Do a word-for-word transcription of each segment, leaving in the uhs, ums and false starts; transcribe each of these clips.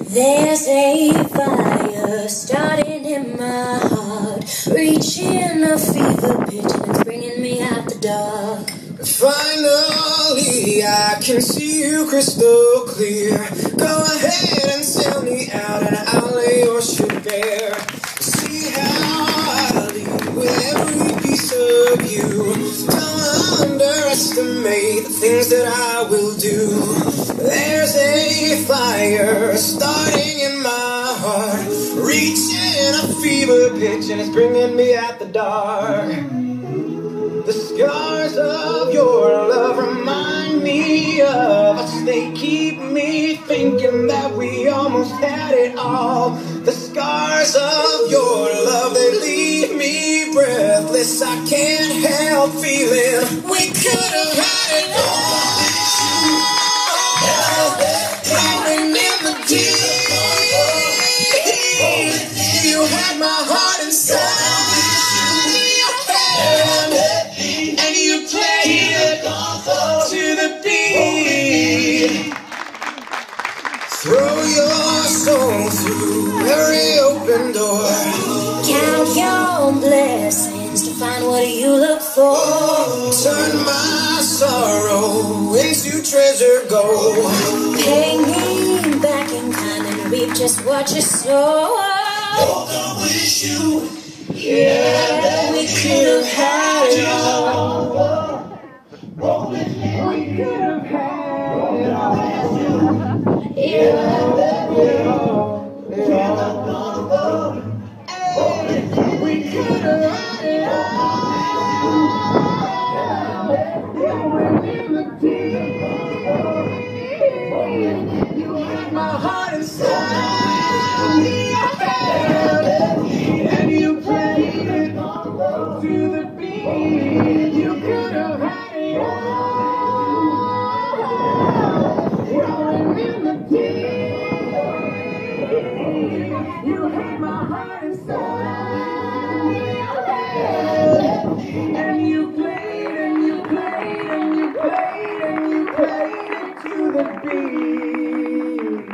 There's a fire starting in my heart, reaching a fever pitch and it's bringing me out the dark. Finally, I can see you crystal clear. Go ahead and sell me out and I'll lay your shit bare. See how I leave with every piece of you. Don't underestimate the things that I will do. There's a fire starting in my heart, reaching a fever pitch and it's bringing me out the dark. The scars of your love remind me of us. They keep me thinking that we almost had it all. The scars of your love, they leave me breathless. I can't help feeling we could have had it all. Rolling in the deep, you had my heart inside your hand, and you played it to the beat. Throw your soul through every open door. Count your blessings to find what you look for. Turn my sorrow into treasure gold. Pay me back in kind and reap just what you sow. Oh, I wish you, yeah, we could have had it all. We could have had it all. Yeah, we could have had it all. You had my heart inside your hand, and you played it to the beat. You could have had it all. Rolling in the deep, you had my heart inside your hand, and you played and you played and you played and you played it to the beat.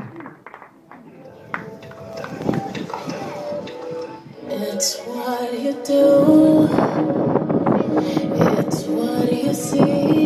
It's what you do, it's what you see.